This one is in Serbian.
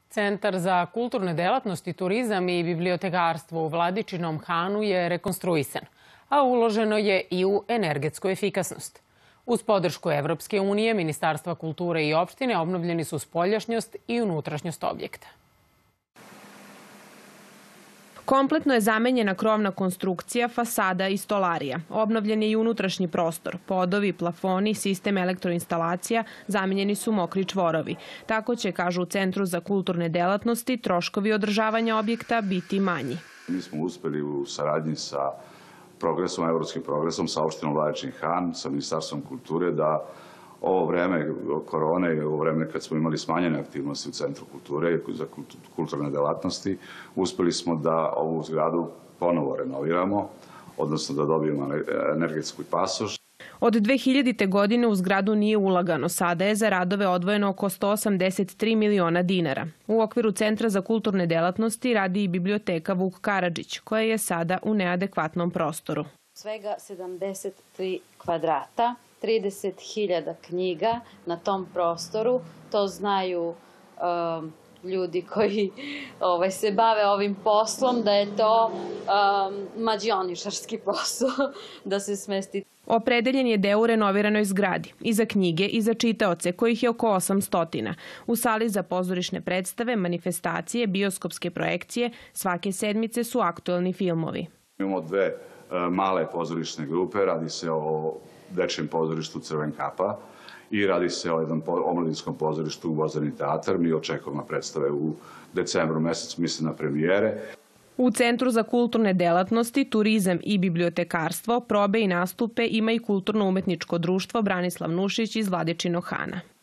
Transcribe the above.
Centar za kulturne delatnosti, turizam i bibliotekarstvo u Vladičinom Hanu je rekonstruisan, a uloženo je i u energetsku efikasnost. Uz podršku Evropske unije, Ministarstva kulture i opštine obnovljeni su spoljašnjost i unutrašnjost objekta. Kompletno je zamenjena krovna konstrukcija, fasada i stolarija. Obnovljen je i unutrašnji prostor. Podovi, plafoni, sistem elektroinstalacija, zamenjeni su mokri čvorovi. Tako će, kažu u Centru za kulturne delatnosti, troškovi održavanja objekta biti manji. Mi smo uspeli u saradnji sa evropskim progresom, sa opštinom Vladičin Han, sa Ministarstvom kulture, da ovo vreme korone i ovo vreme kad smo imali smanjene aktivnosti u Centru kulture i za kulturne delatnosti, uspeli smo da ovu zgradu ponovo renoviramo, odnosno da dobijemo energetsku pasoš. Od 2000. godine u zgradu nije ulagano. Sada je za radove odvojeno oko 183 miliona dinara. U okviru Centra za kulturne delatnosti radi i biblioteka Vuk Karadžić, koja je sada u neadekvatnom prostoru. Svega 73 kvadrata, 30.000 knjiga na tom prostoru. To znaju ljudi koji se bave ovim poslom, da je to mađioničarski posao, da se smesti. Opredeljen je deo u renoviranoj zgradi, i za knjige i za čitaoce, kojih je oko 800. U sali za pozorišne predstave, manifestacije, bioskopske projekcije, svake sedmice su aktuelni filmovi. Imamo dve male pozorišne grupe, radi se o dečijem pozorištu Crven kapa i radi se o jednom omladinskom pozorištu Gvozdeni teatar. Mi očekujemo predstave u decembru mesecu, mislim na premijere. U Centru za kulturne delatnosti, turizam i bibliotekarstvo probe i nastupe ima i Kulturno-umetničko društvo Branislav Nušić iz Vladičinog Hana.